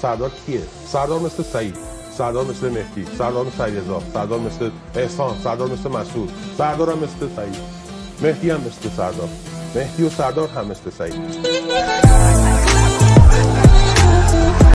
سردار کیه؟ سردار مثل سعید، سردار مثل مهدی، سردار مثل علیرضا، سردار مثل احسان، سردار مثل مسعود، سردار هم مثل سعید، مهدی هم مثل سردار، مهدی و سردار هم مثل سعید.